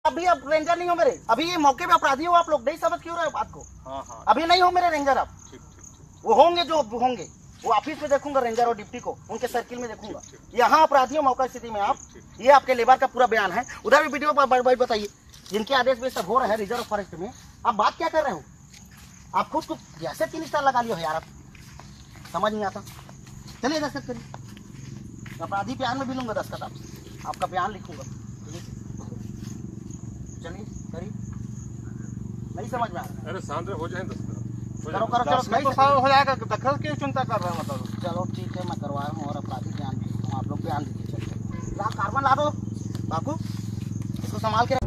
अभी आप रेंजर नहीं हो मेरे, अभी ये मौके पे अपराधी हो आप लोग, नहीं समझ क्यों रहे हो बात को। हाँ। अभी नहीं हो मेरे रेंजर आप। ठीक। वो होंगे जो होंगे, वो ऑफिस में देखूंगा रेंजर और डिप्टी को, उनके सर्किल में देखूंगा। यहाँ अपराधी हो मौका स्थिति में आप। ये आपके लेबर का पूरा बयान है, उधर भी वीडियो पर बताइए, जिनके आदेश में सब हो रहा है रिजर्व फॉरेस्ट में। आप बात क्या कर रहे हो? आप खुद को जैसे 3 स्टार लगा लियो यार, आप समझ नहीं आता। चलिए दस्तखत करिए, अपराधी बयान में भी लूंगा दस्तखत आपका बयान लिखूंगा। चलिए करिए, नहीं समझ में आ रहा। अरे शांत हो जाए, करो नहीं तो हो जाएगा, दखल क्यों चिंता कर रहे हैं मतलब। चलो ठीक है, मैं करवा रहा हूँ और अपराधी बयान भी, आप लोग बयान दीजिए। चलिए कार्बन ला दो बाकू, इसको संभाल के